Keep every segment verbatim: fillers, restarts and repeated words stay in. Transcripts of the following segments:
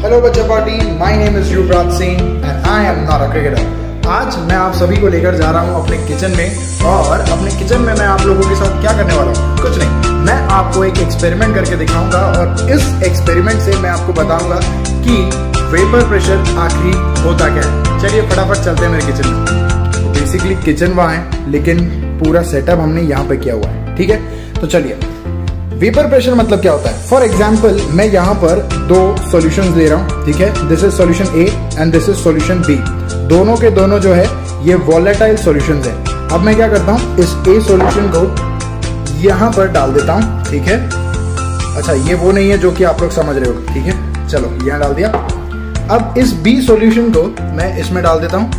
Hello बच्चा party, my name is Yuvraj Singh and I am not a cricketer. आज मैं आप सभी को लेकर जा रहा हूं अपने किचन में, और अपने किचन में मैं आप लोगों के साथ क्या करने वाला हूं? कुछ नहीं, मैं आपको एक एक्सपेरिमेंट करके दिखाऊंगा और इस एक्सपेरिमेंट से मैं आपको बताऊंगा कि वेपर प्रेशर आखिर होता क्या है। चलिए फटाफट चलते हैं मेरे किचन में। तो बेसिकली किचन वहाँ है, लेकिन पूरा सेटअप हमने यहाँ पे किया हुआ है, ठीक है। तो चलिए, वेपर प्रेशर मतलब क्या होता है? फॉर एग्जाम्पल मैं यहाँ पर दो सॉल्यूशंस ले रहा हूँ, ठीक है। This is solution A and this is solution B. दोनों के दोनों जो है ये वॉलेटाइल सॉल्यूशंस है। अब मैं क्या करता हूँ, इस ए सॉल्यूशन को यहाँ पर डाल देता हूँ, ठीक है। अच्छा, ये वो नहीं है जो कि आप लोग समझ रहे हो, ठीक है। चलो यहाँ डाल दिया। अब इस बी सॉल्यूशन को मैं इसमें डाल देता हूँ।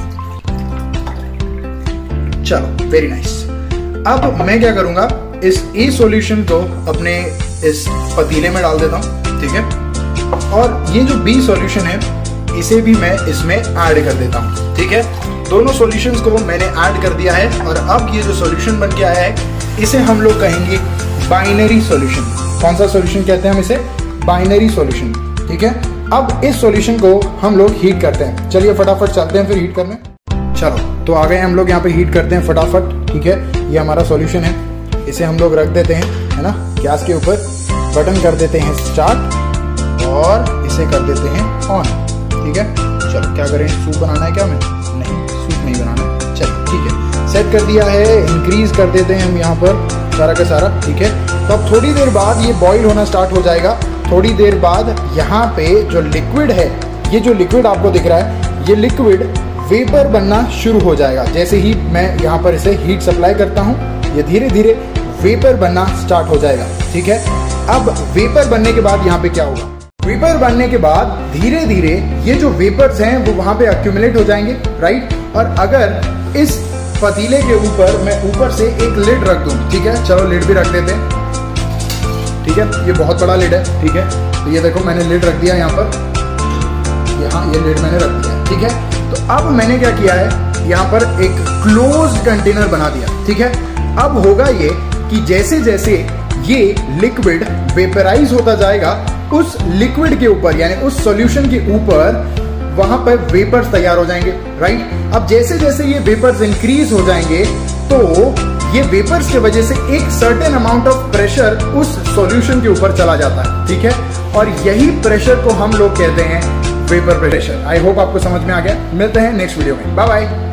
चलो, वेरी नाइस। अब मैं क्या करूंगा, इस ए सॉल्यूशन को अपने इस पतीले में डाल देता हूं, ठीक है। और ये जो बी सॉल्यूशन है इसे भी मैं इसमें ऐड कर देता हूं, ठीक है। दोनों सॉल्यूशंस को मैंने ऐड कर दिया है, और अब ये जो सॉल्यूशन बन के आया है इसे हम लोग कहेंगे बाइनरी सॉल्यूशन। कौन सा सॉल्यूशन कहते हैं हम इसे? बाइनरी सॉल्यूशन, ठीक है। अब इस सॉल्यूशन को हम लोग हीट करते हैं। चलिए फटाफट चलते हैं फिर हीट करने। चलो, तो आ गए हम लोग यहाँ पे हीट करते हैं फटाफट, ठीक है। ये हमारा सॉल्यूशन है, इसे हम लोग रख देते हैं, है ना, गैस के ऊपर। बटन कर देते हैं स्टार्ट और इसे कर देते हैं ऑन, ठीक है। चलो, क्या करें, सूप बनाना है क्या? हमें नहीं, सूप नहीं बनाना है। चलो ठीक है, सेट कर दिया है। इंक्रीज कर देते हैं हम यहाँ पर सारा का सारा, ठीक है। तो अब थोड़ी देर बाद ये बॉईल होना स्टार्ट हो जाएगा। थोड़ी देर बाद यहाँ पे जो लिक्विड है, ये जो लिक्विड आपको दिख रहा है, ये लिक्विड वेपर बनना शुरू हो जाएगा। जैसे ही मैं यहाँ पर इसे हीट सप्लाई करता हूँ, ये धीरे धीरे वेपर बनना स्टार्ट हो जाएगा, ठीक है। अब वेपर बनने के बाद यहाँ पे क्या होगा? वेपर बनने के बाद धीरे धीरे ये जो वेपर्स हैं वो वहां पे अक्यूमुलेट हो जाएंगे, राइट। और अगर इस पतीले के ऊपर मैं ऊपर से एक लिड रख दूं, ठीक है। चलो लिड भी रख देते हैं, ठीक है। ये बहुत बड़ा लिड है, ठीक है। तो ये देखो मैंने लिड रख दिया यहाँ पर, यहाँ ये लिड मैंने रख दिया, ठीक है। तो अब मैंने क्या किया है, यहाँ पर एक क्लोज्ड कंटेनर बना दिया, ठीक है। अब होगा ये कि जैसे जैसे ये लिक्विड वेपराइज होता जाएगा, उस लिक्विड के ऊपर यानी उस सॉल्यूशन के ऊपर वहां पर वेपर्स तैयार हो जाएंगे, राइट। अब जैसे जैसे ये वेपर्स इंक्रीज हो जाएंगे, तो ये वेपर्स की वजह से एक सर्टेन अमाउंट ऑफ प्रेशर उस सॉल्यूशन के ऊपर चला जाता है, ठीक है। और यही प्रेशर को हम लोग कहते हैं वेपर प्रेशर। आई होप आपको समझ में आ गया। मिलते हैं नेक्स्ट वीडियो में, बाय बाय।